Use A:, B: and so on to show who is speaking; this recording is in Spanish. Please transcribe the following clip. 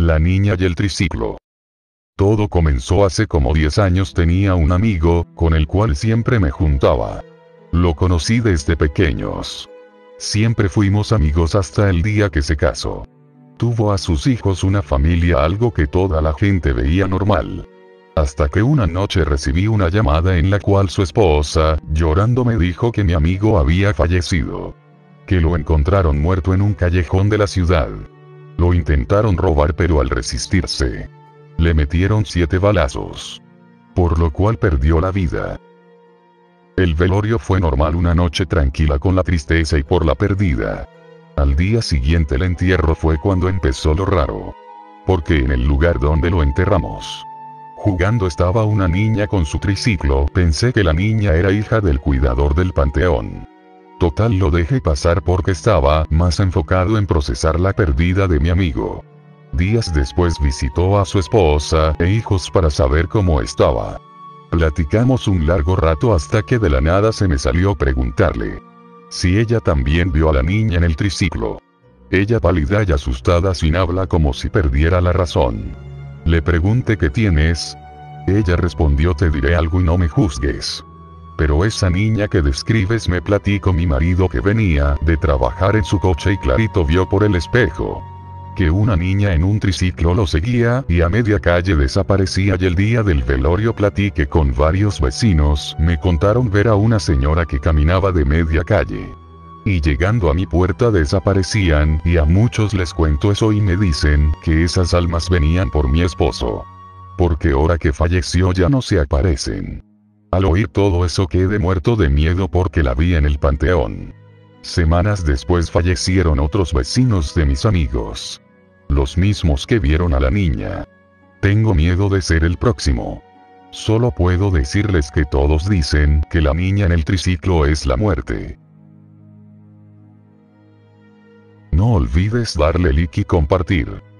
A: La niña y el triciclo. Todo comenzó hace como 10 años. Tenía un amigo, con el cual siempre me juntaba. Lo conocí desde pequeños. Siempre fuimos amigos hasta el día que se casó. Tuvo a sus hijos, una familia, algo que toda la gente veía normal. Hasta que una noche recibí una llamada en la cual su esposa, llorando, me dijo que mi amigo había fallecido. Que lo encontraron muerto en un callejón de la ciudad. Lo intentaron robar, pero al resistirse, le metieron 7 balazos. Por lo cual perdió la vida. El velorio fue normal, una noche tranquila con la tristeza y por la pérdida. Al día siguiente el entierro fue cuando empezó lo raro. Porque en el lugar donde lo enterramos, jugando estaba una niña con su triciclo. Pensé que la niña era hija del cuidador del panteón. Total, lo dejé pasar porque estaba más enfocado en procesar la pérdida de mi amigo. Días después visitó a su esposa e hijos para saber cómo estaba. Platicamos un largo rato hasta que de la nada se me salió preguntarle si ella también vio a la niña en el triciclo. Ella, pálida y asustada, sin habla, como si perdiera la razón. Le pregunté: ¿qué tienes? Ella respondió: te diré algo y no me juzgues. Pero esa niña que describes, me platicó mi marido, que venía de trabajar en su coche y clarito vio por el espejo que una niña en un triciclo lo seguía y a media calle desaparecía. Y el día del velorio platiqué con varios vecinos, me contaron ver a una señora que caminaba de media calle y llegando a mi puerta desaparecían, y a muchos les cuento eso y me dicen que esas almas venían por mi esposo, porque ahora que falleció ya no se aparecen. Al oír todo eso quedé muerto de miedo porque la vi en el panteón. Semanas después fallecieron otros vecinos de mis amigos. Los mismos que vieron a la niña. Tengo miedo de ser el próximo. Solo puedo decirles que todos dicen que la niña en el triciclo es la muerte. No olvides darle like y compartir.